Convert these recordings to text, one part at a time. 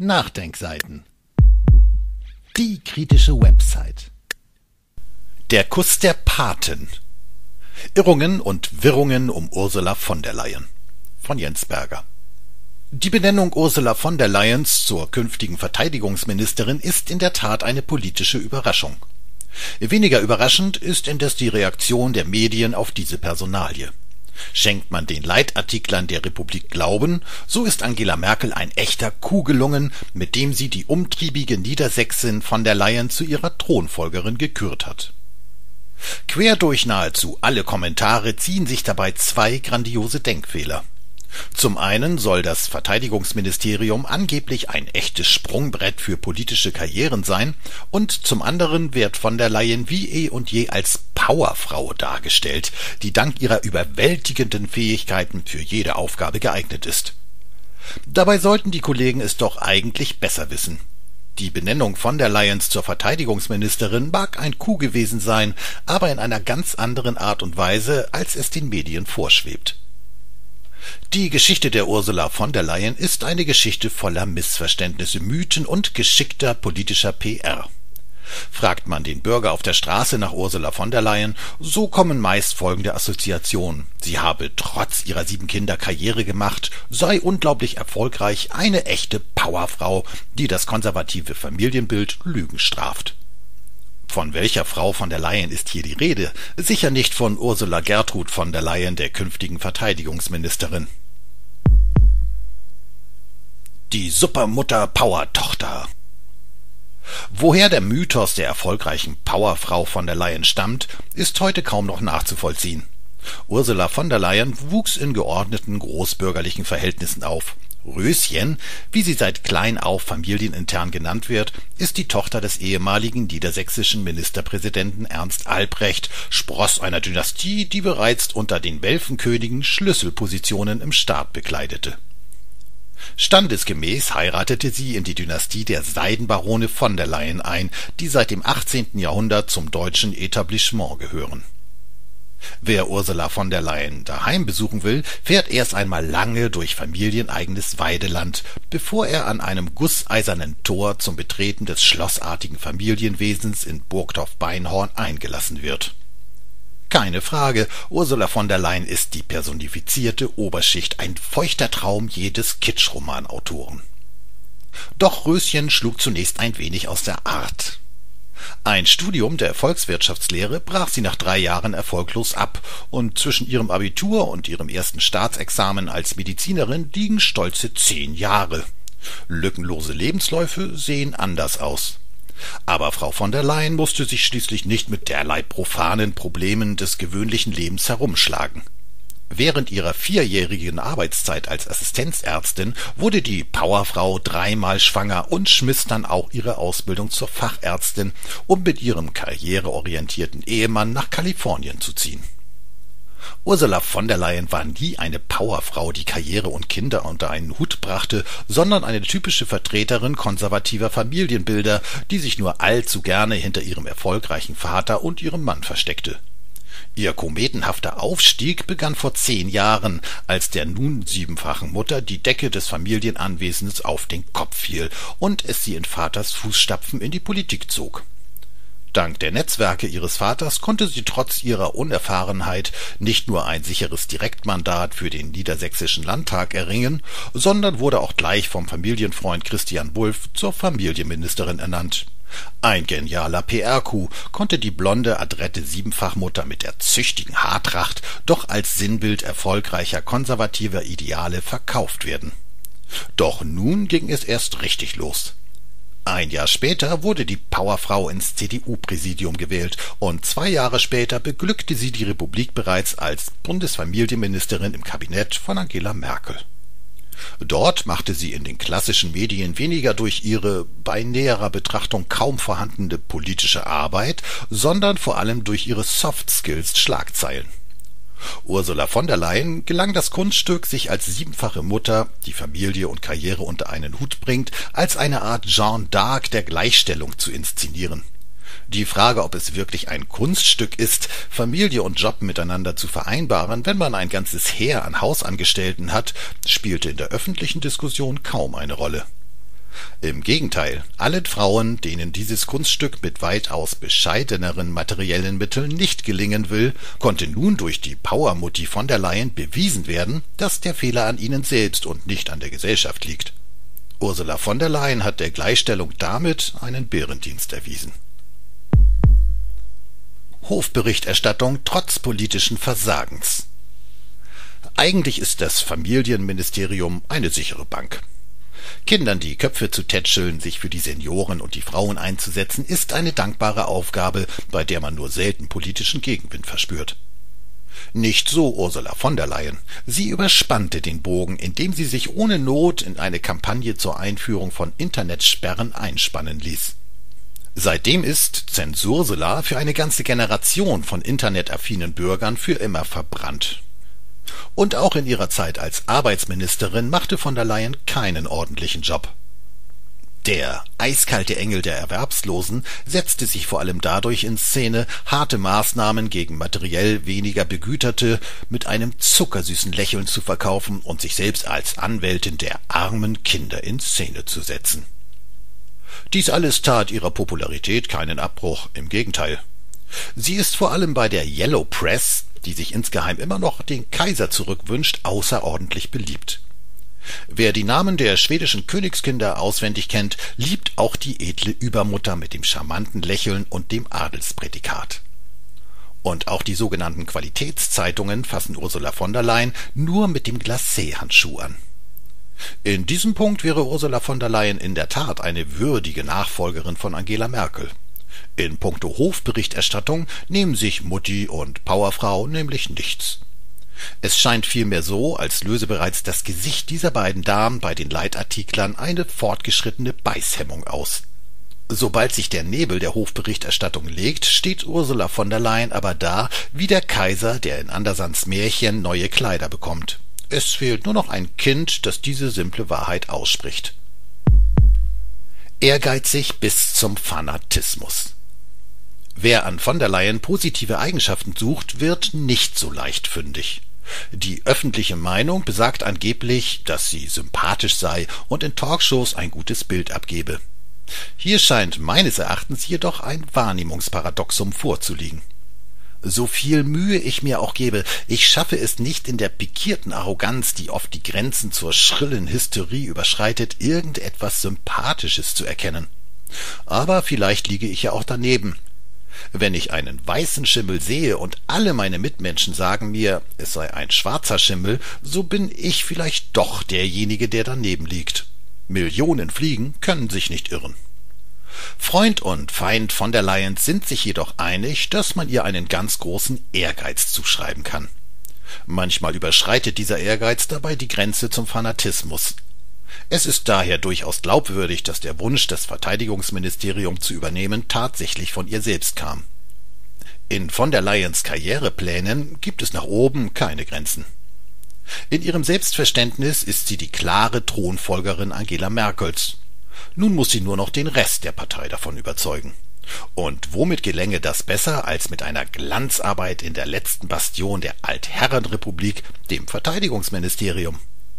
Nachdenkseiten. Die kritische Website. Der Kuss der Paten. Irrungen und Wirrungen um Ursula von der Leyen von Jens Berger. Die Benennung Ursula von der Leyens zur künftigen Verteidigungsministerin ist in der Tat eine politische Überraschung. Weniger überraschend ist indes die Reaktion der Medien auf diese Personalie. Schenkt man den Leitartiklern der Republik Glauben, so ist Angela Merkel ein echter Coup gelungen, mit dem sie die umtriebige Niedersächsin von der Leyen zu ihrer Thronfolgerin gekürt hat. Quer durch nahezu alle Kommentare ziehen sich dabei zwei grandiose Denkfehler. Zum einen soll das Verteidigungsministerium angeblich ein echtes Sprungbrett für politische Karrieren sein und zum anderen wird von der Leyen wie eh und je als Powerfrau dargestellt, die dank ihrer überwältigenden Fähigkeiten für jede Aufgabe geeignet ist. Dabei sollten die Kollegen es doch eigentlich besser wissen. Die Benennung von der Leyen zur Verteidigungsministerin mag ein Coup gewesen sein, aber in einer ganz anderen Art und Weise, als es den Medien vorschwebt. Die Geschichte der Ursula von der Leyen ist eine Geschichte voller Missverständnisse, Mythen und geschickter politischer PR. Fragt man den Bürger auf der Straße nach Ursula von der Leyen, so kommen meist folgende Assoziationen. Sie habe trotz ihrer 7 Kinder Karriere gemacht, sei unglaublich erfolgreich, eine echte Powerfrau, die das konservative Familienbild Lügen straft. Von welcher Frau von der Leyen ist hier die Rede? Sicher nicht von Ursula Gertrud von der Leyen, der künftigen Verteidigungsministerin. Die Supermutter-Power-Tochter. Woher der Mythos der erfolgreichen Powerfrau von der Leyen stammt, ist heute kaum noch nachzuvollziehen. Ursula von der Leyen wuchs in geordneten großbürgerlichen Verhältnissen auf. Röschen, wie sie seit klein auf familienintern genannt wird, ist die Tochter des ehemaligen niedersächsischen Ministerpräsidenten Ernst Albrecht, Spross einer Dynastie, die bereits unter den Welfenkönigen Schlüsselpositionen im Staat bekleidete. Standesgemäß heiratete sie in die Dynastie der Seidenbarone von der Leyen ein, die seit dem 18. Jahrhundert zum deutschen Etablissement gehören. Wer Ursula von der Leyen daheim besuchen will, fährt erst einmal lange durch familieneigenes Weideland, bevor er an einem gusseisernen Tor zum Betreten des schlossartigen Familienwesens in Burgdorf-Beinhorn eingelassen wird. Keine Frage, Ursula von der Leyen ist die personifizierte Oberschicht, ein feuchter Traum jedes Kitschromanautoren. Doch Röschen schlug zunächst ein wenig aus der Art. Ein Studium der Volkswirtschaftslehre brach sie nach 3 Jahren erfolglos ab, und zwischen ihrem Abitur und ihrem ersten Staatsexamen als Medizinerin liegen stolze 10 Jahre. Lückenlose Lebensläufe sehen anders aus. Aber Frau von der Leyen musste sich schließlich nicht mit derlei profanen Problemen des gewöhnlichen Lebens herumschlagen. Während ihrer 4-jährigen Arbeitszeit als Assistenzärztin wurde die Powerfrau 3-mal schwanger und schmiss dann auch ihre Ausbildung zur Fachärztin, um mit ihrem karriereorientierten Ehemann nach Kalifornien zu ziehen. Ursula von der Leyen war nie eine Powerfrau, die Karriere und Kinder unter einen Hut brachte, sondern eine typische Vertreterin konservativer Familienbilder, die sich nur allzu gerne hinter ihrem erfolgreichen Vater und ihrem Mann versteckte. Ihr kometenhafter Aufstieg begann vor 10 Jahren, als der nun 7-fachen Mutter die Decke des Familienanwesens auf den Kopf fiel und es sie in Vaters Fußstapfen in die Politik zog. Dank der Netzwerke ihres Vaters konnte sie trotz ihrer Unerfahrenheit nicht nur ein sicheres Direktmandat für den Niedersächsischen Landtag erringen, sondern wurde auch gleich vom Familienfreund Christian Wulff zur Familienministerin ernannt. Ein genialer PR-Coup, konnte die blonde, adrette 7-Fachmutter mit der züchtigen Haartracht doch als Sinnbild erfolgreicher konservativer Ideale verkauft werden. Doch nun ging es erst richtig los. Ein Jahr später wurde die Powerfrau ins CDU-Präsidium gewählt und 2 Jahre später beglückte sie die Republik bereits als Bundesfamilienministerin im Kabinett von Angela Merkel. Dort machte sie in den klassischen Medien weniger durch ihre bei näherer Betrachtung kaum vorhandene politische Arbeit, sondern vor allem durch ihre Soft Skills Schlagzeilen. Ursula von der Leyen gelang das Kunststück, sich als 7-fache Mutter, die Familie und Karriere unter einen Hut bringt, als eine Art Jeanne d'Arc der Gleichstellung zu inszenieren. Die Frage, ob es wirklich ein Kunststück ist, Familie und Job miteinander zu vereinbaren, wenn man ein ganzes Heer an Hausangestellten hat, spielte in der öffentlichen Diskussion kaum eine Rolle. Im Gegenteil, allen Frauen, denen dieses Kunststück mit weitaus bescheideneren materiellen Mitteln nicht gelingen will, konnte nun durch die Powermutti von der Leyen bewiesen werden, dass der Fehler an ihnen selbst und nicht an der Gesellschaft liegt. Ursula von der Leyen hat der Gleichstellung damit einen Bärendienst erwiesen. Hofberichterstattung trotz politischen Versagens. Eigentlich ist das Familienministerium eine sichere Bank. Kindern die Köpfe zu tätscheln, sich für die Senioren und die Frauen einzusetzen, ist eine dankbare Aufgabe, bei der man nur selten politischen Gegenwind verspürt. Nicht so Ursula von der Leyen. Sie überspannte den Bogen, indem sie sich ohne Not in eine Kampagne zur Einführung von Internetsperren einspannen ließ. Seitdem ist Zensursula für eine ganze Generation von internetaffinen Bürgern für immer verbrannt. Und auch in ihrer Zeit als Arbeitsministerin machte von der Leyen keinen ordentlichen Job. Der eiskalte Engel der Erwerbslosen setzte sich vor allem dadurch in Szene, harte Maßnahmen gegen materiell weniger Begüterte mit einem zuckersüßen Lächeln zu verkaufen und sich selbst als Anwältin der armen Kinder in Szene zu setzen. Dies alles tat ihrer Popularität keinen Abbruch, im Gegenteil. Sie ist vor allem bei der Yellow Press, die sich insgeheim immer noch den Kaiser zurückwünscht, außerordentlich beliebt. Wer die Namen der schwedischen Königskinder auswendig kennt, liebt auch die edle Übermutter mit dem charmanten Lächeln und dem Adelsprädikat. Und auch die sogenannten Qualitätszeitungen fassen Ursula von der Leyen nur mit dem Glacé-Handschuh an. In diesem Punkt wäre Ursula von der Leyen in der Tat eine würdige Nachfolgerin von Angela Merkel. In puncto Hofberichterstattung nehmen sich Mutti und Powerfrau nämlich nichts. Es scheint vielmehr so, als löse bereits das Gesicht dieser beiden Damen bei den Leitartiklern eine fortgeschrittene Beißhemmung aus. Sobald sich der Nebel der Hofberichterstattung legt, steht Ursula von der Leyen aber da wie der Kaiser, der in Andersens Märchen neue Kleider bekommt. Es fehlt nur noch ein Kind, das diese simple Wahrheit ausspricht. Ehrgeizig bis zum Fanatismus. Wer an von der Leyen positive Eigenschaften sucht, wird nicht so leicht fündig. Die öffentliche Meinung besagt angeblich, dass sie sympathisch sei und in Talkshows ein gutes Bild abgebe. Hier scheint meines Erachtens jedoch ein Wahrnehmungsparadoxum vorzuliegen. So viel Mühe ich mir auch gebe, ich schaffe es nicht in der pikierten Arroganz, die oft die Grenzen zur schrillen Hysterie überschreitet, irgendetwas Sympathisches zu erkennen. Aber vielleicht liege ich ja auch daneben. Wenn ich einen weißen Schimmel sehe und alle meine Mitmenschen sagen mir, es sei ein schwarzer Schimmel, so bin ich vielleicht doch derjenige, der daneben liegt. Millionen Fliegen können sich nicht irren. Freund und Feind von der Leyen sind sich jedoch einig, dass man ihr einen ganz großen Ehrgeiz zuschreiben kann. Manchmal überschreitet dieser Ehrgeiz dabei die Grenze zum Fanatismus. Es ist daher durchaus glaubwürdig, dass der Wunsch, das Verteidigungsministerium zu übernehmen, tatsächlich von ihr selbst kam. In von der Leyens Karriereplänen gibt es nach oben keine Grenzen. In ihrem Selbstverständnis ist sie die klare Thronfolgerin Angela Merkels. Nun muss sie nur noch den Rest der Partei davon überzeugen. Und womit gelänge das besser als mit einer Glanzarbeit in der letzten Bastion der Altherrenrepublik, dem Verteidigungsministerium?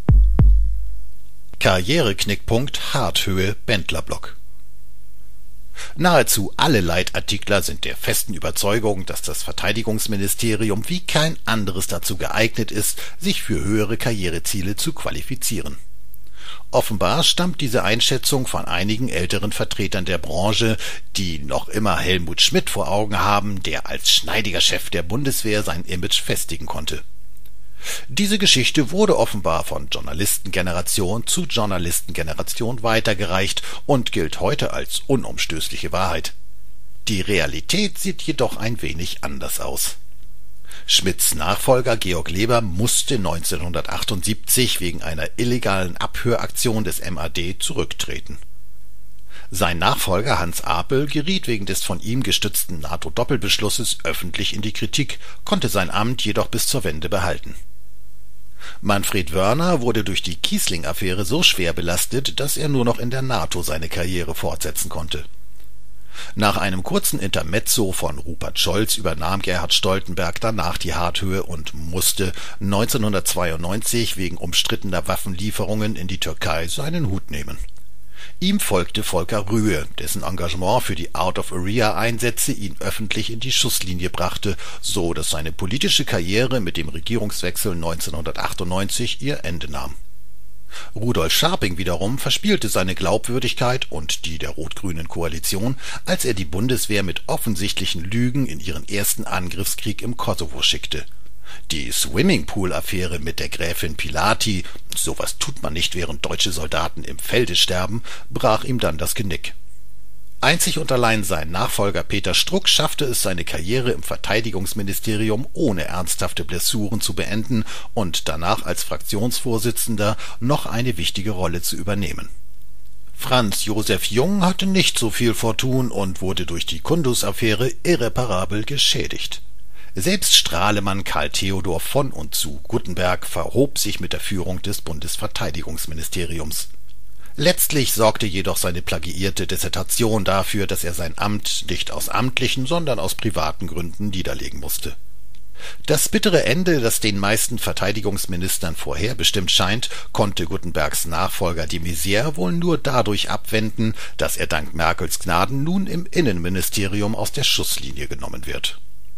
Karriereknickpunkt Harthöhe Bendlerblock. Nahezu alle Leitartikler sind der festen Überzeugung, dass das Verteidigungsministerium wie kein anderes dazu geeignet ist, sich für höhere Karriereziele zu qualifizieren. Offenbar stammt diese Einschätzung von einigen älteren Vertretern der Branche, die noch immer Helmut Schmidt vor Augen haben, der als schneidiger Chef der Bundeswehr sein Image festigen konnte. Diese Geschichte wurde offenbar von Journalistengeneration zu Journalistengeneration weitergereicht und gilt heute als unumstößliche Wahrheit. Die Realität sieht jedoch ein wenig anders aus. Schmidts Nachfolger Georg Leber musste 1978 wegen einer illegalen Abhöraktion des MAD zurücktreten. Sein Nachfolger Hans Apel geriet wegen des von ihm gestützten NATO-Doppelbeschlusses öffentlich in die Kritik, konnte sein Amt jedoch bis zur Wende behalten. Manfred Wörner wurde durch die Kiesling-Affäre so schwer belastet, dass er nur noch in der NATO seine Karriere fortsetzen konnte. Nach einem kurzen Intermezzo von Rupert Scholz übernahm Gerhard Stoltenberg danach die Harthöhe und musste 1992 wegen umstrittener Waffenlieferungen in die Türkei seinen Hut nehmen. Ihm folgte Volker Rühe, dessen Engagement für die Out-of-Area-Einsätze ihn öffentlich in die Schusslinie brachte, so dass seine politische Karriere mit dem Regierungswechsel 1998 ihr Ende nahm. Rudolf Scharping wiederum verspielte seine Glaubwürdigkeit und die der rot-grünen Koalition, als er die Bundeswehr mit offensichtlichen Lügen in ihren ersten Angriffskrieg im Kosovo schickte. Die Swimmingpool-Affäre mit der Gräfin Pilati, sowas tut man nicht, während deutsche Soldaten im Felde sterben, brach ihm dann das Genick. Einzig und allein sein Nachfolger Peter Struck schaffte es, seine Karriere im Verteidigungsministerium ohne ernsthafte Blessuren zu beenden und danach als Fraktionsvorsitzender noch eine wichtige Rolle zu übernehmen. Franz Josef Jung hatte nicht so viel Fortun und wurde durch die Kundus-Affäre irreparabel geschädigt. Selbst Strahlemann Karl Theodor von und zu Guttenberg verhob sich mit der Führung des Bundesverteidigungsministeriums. Letztlich sorgte jedoch seine plagiierte Dissertation dafür, dass er sein Amt nicht aus amtlichen, sondern aus privaten Gründen niederlegen musste. Das bittere Ende, das den meisten Verteidigungsministern vorherbestimmt scheint, konnte Guttenbergs Nachfolger de Maizière wohl nur dadurch abwenden, dass er dank Merkels Gnaden nun im Innenministerium aus der Schusslinie genommen wird.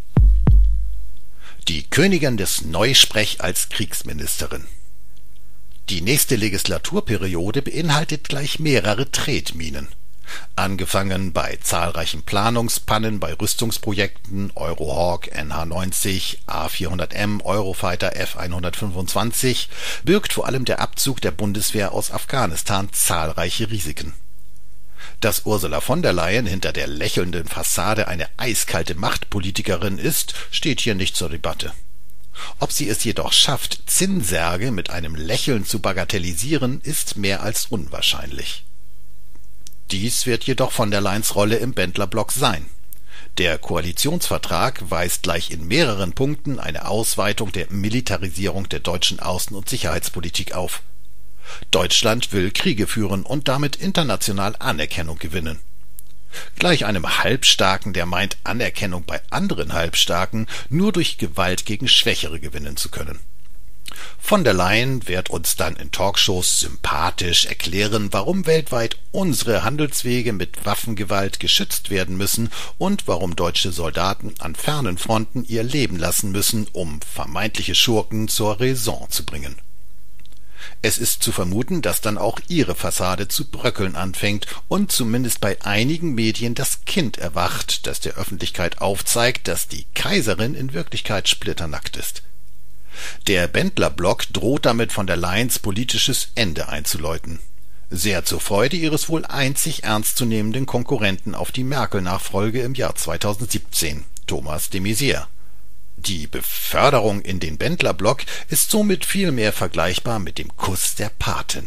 Die Königin des Neusprech als Kriegsministerin. Die nächste Legislaturperiode beinhaltet gleich mehrere Tretminen. Angefangen bei zahlreichen Planungspannen bei Rüstungsprojekten Eurohawk, NH-90, A400M, Eurofighter F-125 birgt vor allem der Abzug der Bundeswehr aus Afghanistan zahlreiche Risiken. Dass Ursula von der Leyen hinter der lächelnden Fassade eine eiskalte Machtpolitikerin ist, steht hier nicht zur Debatte. Ob sie es jedoch schafft, Zinssärge mit einem Lächeln zu bagatellisieren, ist mehr als unwahrscheinlich. Dies wird jedoch von der Leyens Rolle im Bendlerblock sein. Der Koalitionsvertrag weist gleich in mehreren Punkten eine Ausweitung der Militarisierung der deutschen Außen- und Sicherheitspolitik auf. Deutschland will Kriege führen und damit international Anerkennung gewinnen. Gleich einem Halbstarken, der meint, Anerkennung bei anderen Halbstarken nur durch Gewalt gegen Schwächere gewinnen zu können. Von der Leyen wird uns dann in Talkshows sympathisch erklären, warum weltweit unsere Handelswege mit Waffengewalt geschützt werden müssen und warum deutsche Soldaten an fernen Fronten ihr Leben lassen müssen, um vermeintliche Schurken zur Raison zu bringen. Es ist zu vermuten, dass dann auch ihre Fassade zu bröckeln anfängt und zumindest bei einigen Medien das Kind erwacht, das der Öffentlichkeit aufzeigt, dass die Kaiserin in Wirklichkeit splitternackt ist. Der Bendlerblock droht damit von der Leyens politisches Ende einzuläuten. Sehr zur Freude ihres wohl einzig ernstzunehmenden Konkurrenten auf die Merkel-Nachfolge im Jahr 2017, Thomas de Maizière. Die Beförderung in den Bendlerblock ist somit vielmehr vergleichbar mit dem Kuss der Patin.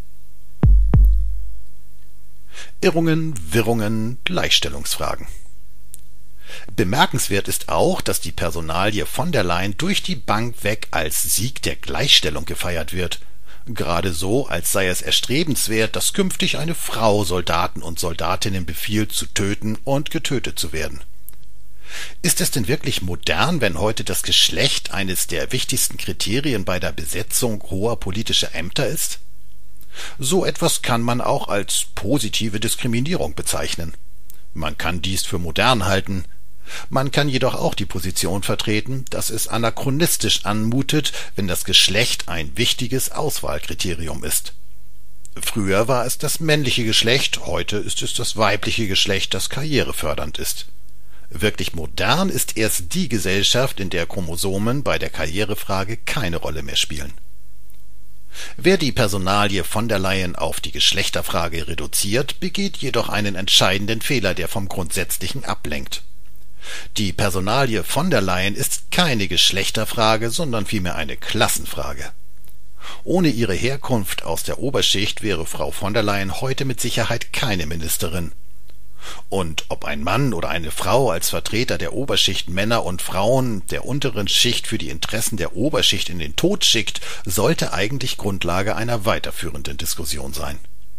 Irrungen, Wirrungen, Gleichstellungsfragen. Bemerkenswert ist auch, dass die Personalie von der Leyen durch die Bank weg als Sieg der Gleichstellung gefeiert wird. Gerade so, als sei es erstrebenswert, dass künftig eine Frau Soldaten und Soldatinnen befiehlt, zu töten und getötet zu werden. Ist es denn wirklich modern, wenn heute das Geschlecht eines der wichtigsten Kriterien bei der Besetzung hoher politischer Ämter ist? So etwas kann man auch als positive Diskriminierung bezeichnen. Man kann dies für modern halten. Man kann jedoch auch die Position vertreten, dass es anachronistisch anmutet, wenn das Geschlecht ein wichtiges Auswahlkriterium ist. Früher war es das männliche Geschlecht, heute ist es das weibliche Geschlecht, das karrierefördernd ist. Wirklich modern ist erst die Gesellschaft, in der Chromosomen bei der Karrierefrage keine Rolle mehr spielen. Wer die Personalie von der Leyen auf die Geschlechterfrage reduziert, begeht jedoch einen entscheidenden Fehler, der vom Grundsätzlichen ablenkt. Die Personalie von der Leyen ist keine Geschlechterfrage, sondern vielmehr eine Klassenfrage. Ohne ihre Herkunft aus der Oberschicht wäre Frau von der Leyen heute mit Sicherheit keine Ministerin. Und ob ein Mann oder eine Frau als Vertreter der Oberschicht Männer und Frauen der unteren Schicht für die Interessen der Oberschicht in den Tod schickt, sollte eigentlich Grundlage einer weiterführenden Diskussion sein.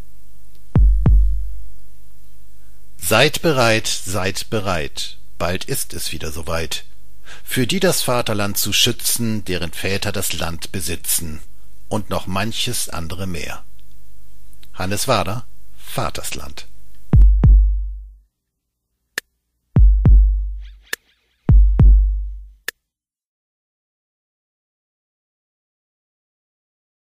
Seid bereit, bald ist es wieder soweit, für die das Vaterland zu schützen, deren Väter das Land besitzen, und noch manches andere mehr. Hannes Wader, Vatersland.